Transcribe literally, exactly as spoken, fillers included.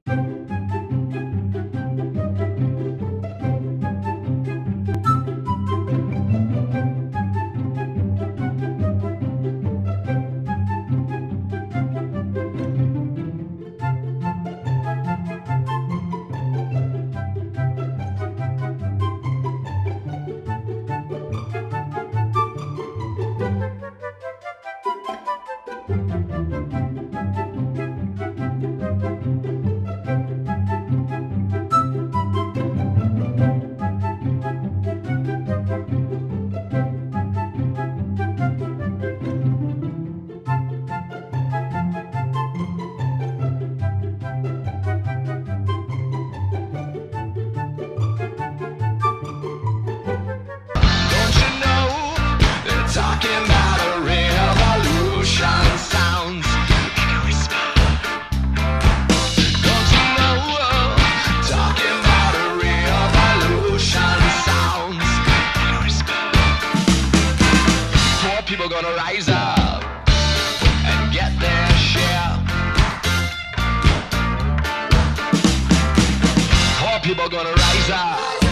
Talking about a revolution sounds like a whisper. Don't you know? Talking about a revolution sounds like a whisper. Poor people gonna rise up and get their share. Poor people gonna rise up